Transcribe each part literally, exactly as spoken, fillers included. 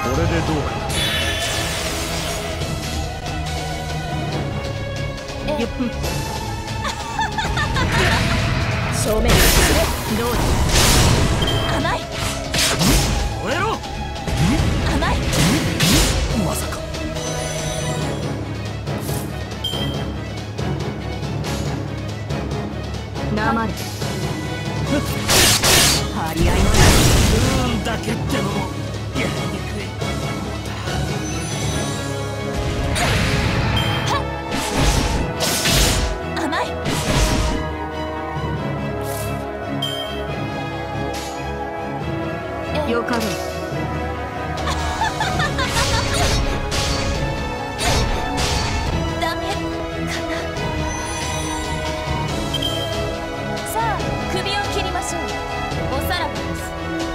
これでどうか。 ゆっくり正面にしてどうだ。甘い。 燃えろ。 甘い。 まさか。 生で張り合いのや不運だけってのもやりにくい。 甘い。よかろう。ダメかな。さあ首を切りましょう。おさらばです。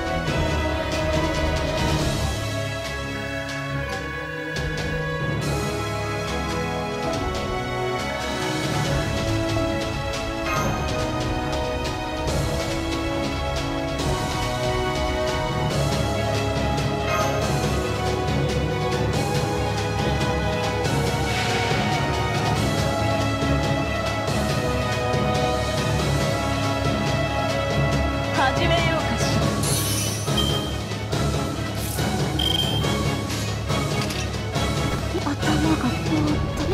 始めようかしら。頭が通ったね。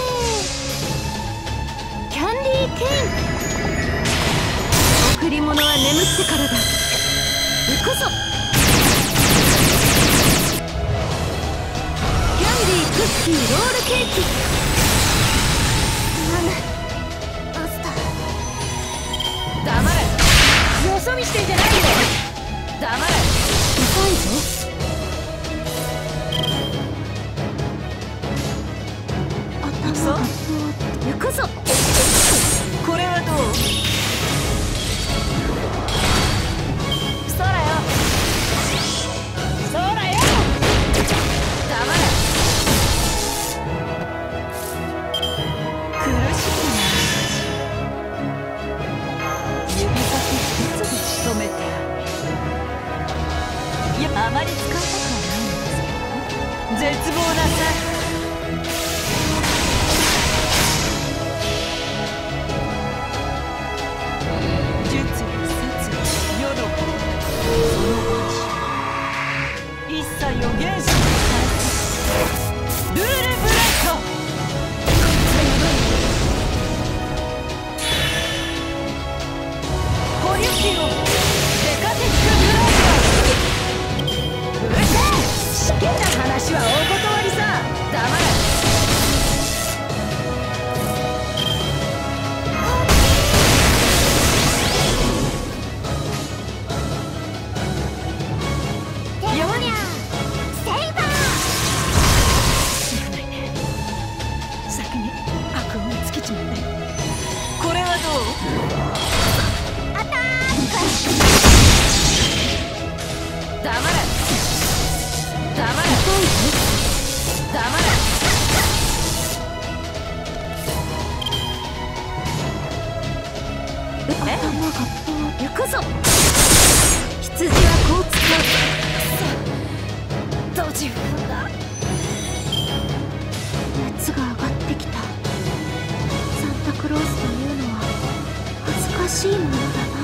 キャンディーケイン。贈り物は眠ってからだ。行くぞ。キャンディークッキーロールケーキ。マスター。黙れ。よそ見してんじゃないよ。黙れ。痛いぞ。頭が行くぞ。これはどう。そらよ。そらよ。黙れ。苦しいな。指先一つで仕留めてある。いや、あまり使いたくはないんですけど。絶望なさい。術や説や世のことその話一切を原始に変えてルールブレイク。保留機をデカティックブレイク。うるせえ。試験な話はお断りさ。黙れ。行くぞ。羊はこう使う。ドジフだ。熱が上がってきた。サンタクロースというのは恥ずかしいものだな。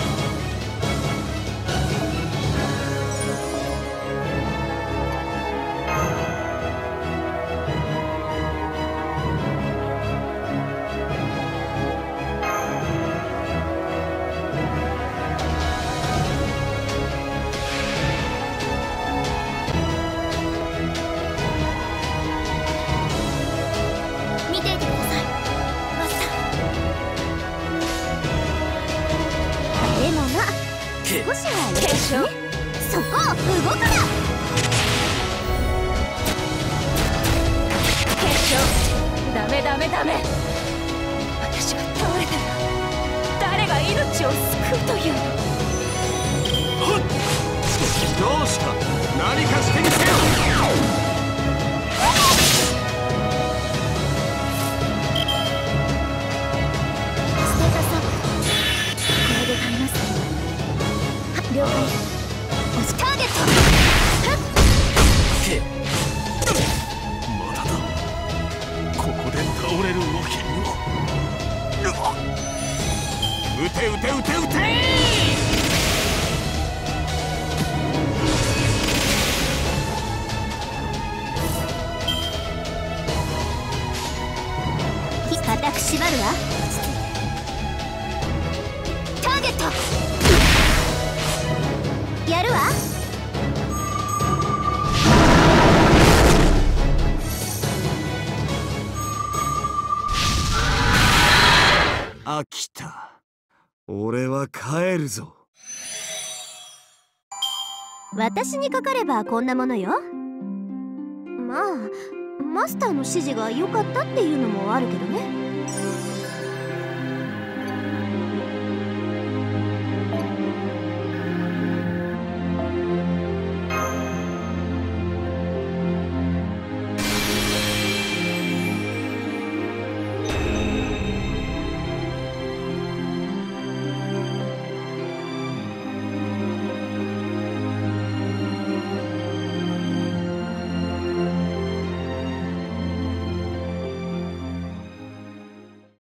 少しは決勝。そこを動くな。決勝。ダメダメダメ。私が倒れたら誰が命を救うというの。 どうした。何かしてみせよ。 ステータスアップ。これで足ります。了解。押しターゲット。 て撃て撃て。 固く縛るわ。ターゲットやるわ。 飽きた。俺は帰るぞ。 私にかかればこんなものよ。まあマスターの指示が良かったっていうのもあるけどね。